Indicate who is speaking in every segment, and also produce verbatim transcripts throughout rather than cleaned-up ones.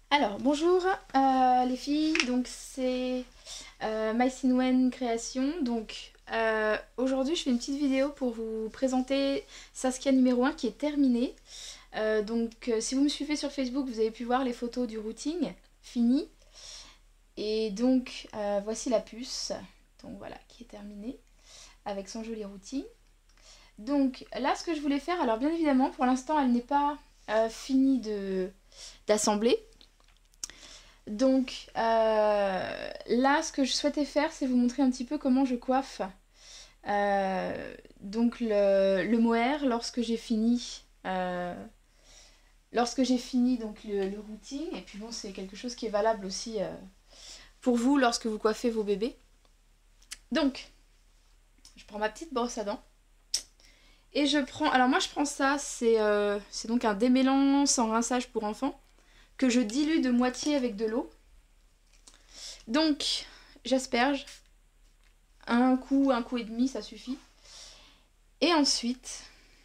Speaker 1: Alors, bonjour euh, les filles, donc c'est euh, MySinwen Création. Donc euh, aujourd'hui je fais une petite vidéo pour vous présenter Saskia numéro un qui est terminée. Euh, donc euh, si vous me suivez sur Facebook, vous avez pu voir les photos du routing fini. Et donc euh, voici la puce, donc voilà, qui est terminée avec son joli routing. Donc là ce que je voulais faire, alors bien évidemment pour l'instant elle n'est pas euh, finie de d'assembler. Donc euh, là, ce que je souhaitais faire, c'est vous montrer un petit peu comment je coiffe euh, donc le, le mohair lorsque j'ai fini, euh, lorsque j'ai fini donc le, le routing. Et puis bon, c'est quelque chose qui est valable aussi euh, pour vous lorsque vous coiffez vos bébés. Donc, je prends ma petite brosse à dents. Et je prends, alors moi je prends ça, c'est euh, c'est donc un démêlant sans rinçage pour enfants, que je dilue de moitié avec de l'eau. Donc, j'asperge. Un coup, un coup et demi, ça suffit. Et ensuite,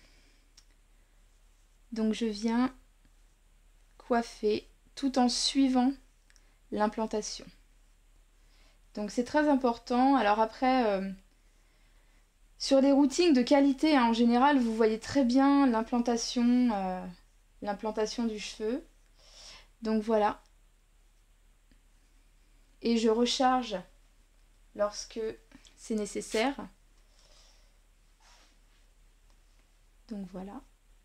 Speaker 1: donc je viens coiffer tout en suivant l'implantation. Donc c'est très important. Alors après, euh, sur des routings de qualité, hein, en général, vous voyez très bien l'implantation, euh, l'implantation du cheveu. Donc voilà. Et je recharge lorsque c'est nécessaire. Donc voilà.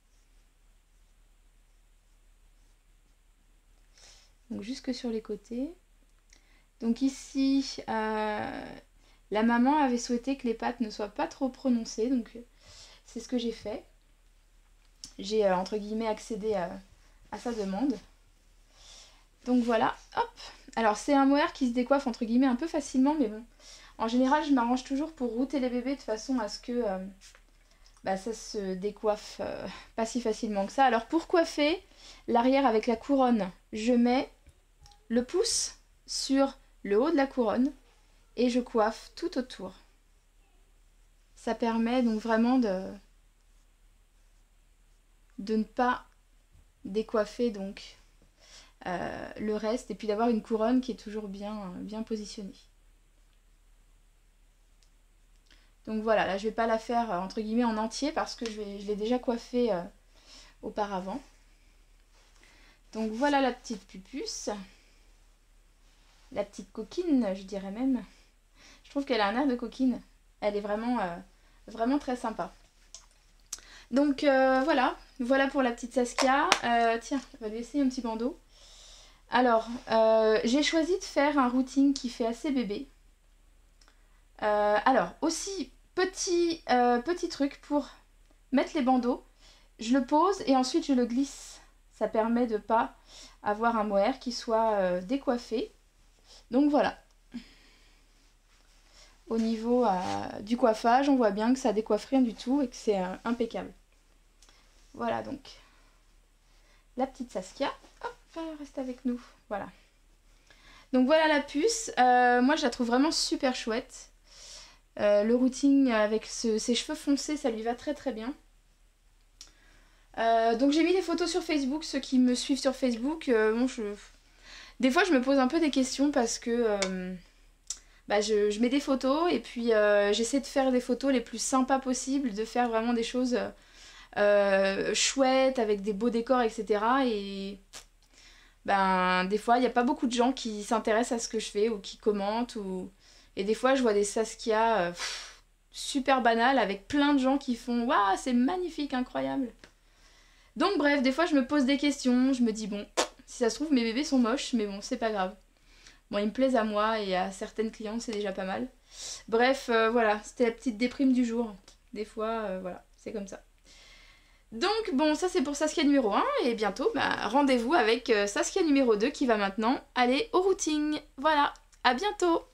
Speaker 1: Donc jusque sur les côtés. Donc ici, euh, la maman avait souhaité que les pattes ne soient pas trop prononcées. Donc c'est ce que j'ai fait. J'ai euh, entre guillemets accédé à, à sa demande. Donc voilà, hop. Alors c'est un mohair qui se décoiffe entre guillemets un peu facilement, mais bon. En général, je m'arrange toujours pour router les bébés de façon à ce que euh, bah, ça se décoiffe euh, pas si facilement que ça. Alors pour coiffer l'arrière avec la couronne, je mets le pouce sur le haut de la couronne et je coiffe tout autour. Ça permet donc vraiment de, de ne pas décoiffer donc euh, le reste et puis d'avoir une couronne qui est toujours bien, bien positionnée. Donc voilà, là je vais pas la faire euh, entre guillemets en entier parce que je, vais, je l'ai déjà coiffée euh, auparavant. Donc voilà la petite pupuce. La petite coquine, je dirais même. Je trouve qu'elle a un air de coquine. Elle est vraiment, euh, vraiment très sympa. Donc euh, voilà, voilà pour la petite Saskia. Euh, tiens, on va lui essayer un petit bandeau. Alors, euh, j'ai choisi de faire un routing qui fait assez bébé. Euh, alors, aussi, petit, euh, petit truc pour mettre les bandeaux. Je le pose et ensuite je le glisse. Ça permet de ne pas avoir un mohair qui soit euh, décoiffé. Donc voilà. Au niveau euh, du coiffage, on voit bien que ça décoiffe rien du tout et que c'est euh, impeccable. Voilà donc. La petite Saskia. Hop, reste avec nous. Voilà. Donc voilà la puce. Euh, moi je la trouve vraiment super chouette. Euh, le routing avec ce, ses cheveux foncés, ça lui va très très bien. Euh, donc j'ai mis des photos sur Facebook, ceux qui me suivent sur Facebook. Euh, bon, je... Des fois je me pose un peu des questions parce que euh, bah, je, je mets des photos et puis euh, j'essaie de faire des photos les plus sympas possibles, de faire vraiment des choses euh, chouettes avec des beaux décors, et cetera. Et ben, des fois il n'y a pas beaucoup de gens qui s'intéressent à ce que je fais ou qui commentent. Ou... Et des fois je vois des Saskia euh, pff, super banales avec plein de gens qui font « Waouh, c'est magnifique, incroyable !» Donc bref, des fois je me pose des questions, je me dis bon, si ça se trouve mes bébés sont moches, mais bon, c'est pas grave. Bon, ils me plaisent à moi et à certaines clientes, c'est déjà pas mal. Bref, euh, voilà, c'était la petite déprime du jour. Des fois, euh, voilà, c'est comme ça. Donc bon, ça c'est pour Saskia numéro un, et bientôt, bah, rendez-vous avec euh, Saskia numéro deux qui va maintenant aller au routing. Voilà, à bientôt!